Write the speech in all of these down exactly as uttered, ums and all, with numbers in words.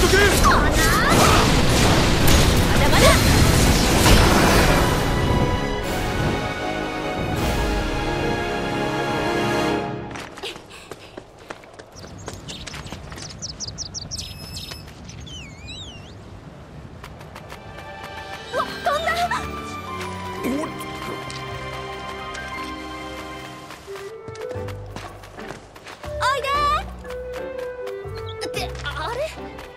とけ。 まだまだ。うわ、飛んだ。おいで。ってあれ？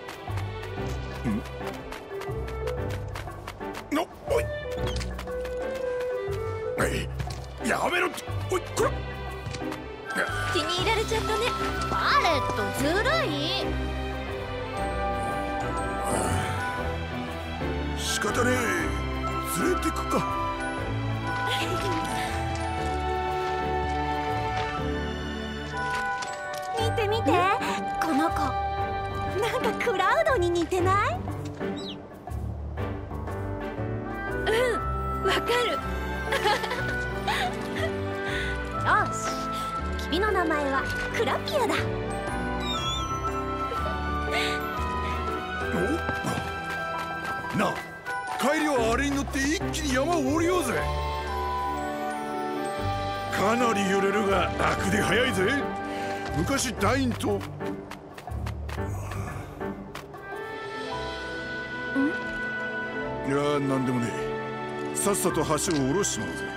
のおいやめろって。おいこら。 気に入られちゃったね。バレットずるい。 仕方ねえ、連れてくか。 見て見て、この子なんかクラウドに似てない？うん、わかる。よし、君の名前はクラピアだ。 おなあ、帰りはあれに乗って一気に山を降りようぜ。かなり揺れるが楽で速いぜ。昔ダインとんいやなんでもねえ。さっさと橋を下ろしちまうぜ。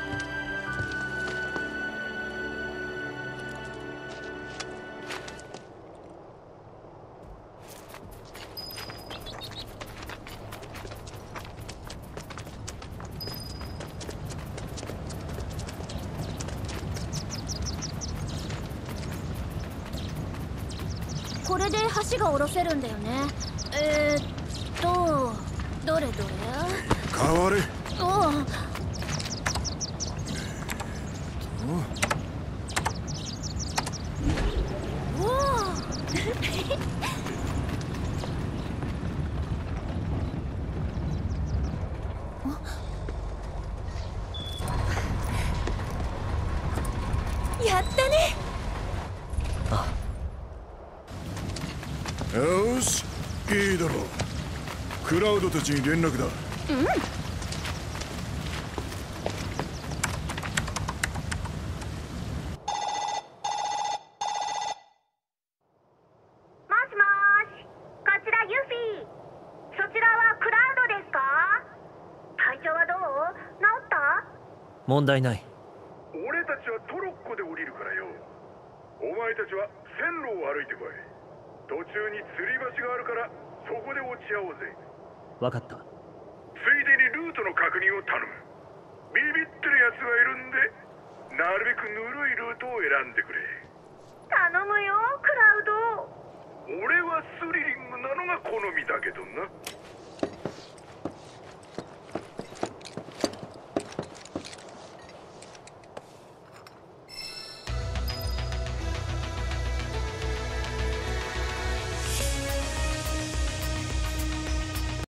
これで橋が下ろせるんだよね。えー、っとどれどれ。 変われ。 おう。おお。やったね。 よし、いいだろう。クラウドたちに連絡だ。 うん。 問題ない。 俺たちはトロッコで降りるからよ。お前たちは線路を歩いてこい。途中に吊り橋があるからそこで落ち合おうぜ。 分かった。 ついでにルートの確認を頼む。ビビってる奴がいるんで、なるべくぬるいルートを選んでくれ。 頼むよクラウド。 俺はスリリングなのが好みだけどな。